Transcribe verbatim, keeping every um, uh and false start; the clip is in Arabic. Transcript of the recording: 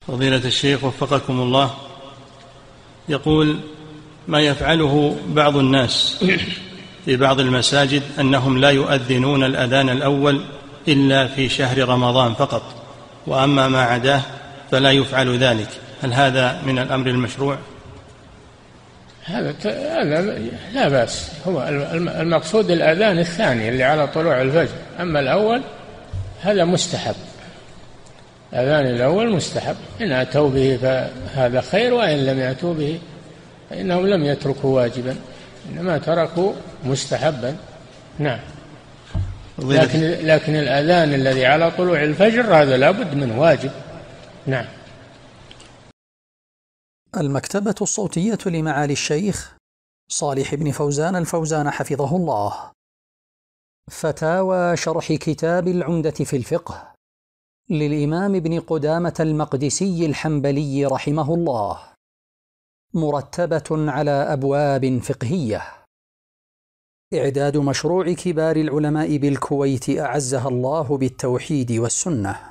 فضيلة الشيخ وفقكم الله، يقول: ما يفعله بعض الناس في بعض المساجد أنهم لا يؤذنون الأذان الأول إلا في شهر رمضان فقط، وأما ما عداه فلا يفعل ذلك، هل هذا من الأمر المشروع؟ هذا لا بأس، هو المقصود الأذان الثاني اللي على طلوع الفجر، أما الأول هذا مستحب. الأذان الأول مستحب، إن أتوا به فهذا خير، وإن لم يأتوا به فإنهم لم يتركوا واجبا، إنما تركوا مستحبا. نعم. لكن, لكن الأذان الذي على طلوع الفجر هذا لابد من واجب. نعم. المكتبة الصوتية لمعالي الشيخ صالح بن فوزان الفوزان حفظه الله. فتاوى شرح كتاب العمدة في الفقه للإمام ابن قدامة المقدسي الحنبلي رحمه الله، مرتبة على أبواب فقهية. إعداد مشروع كبار العلماء بالكويت أعزها الله بالتوحيد والسنة.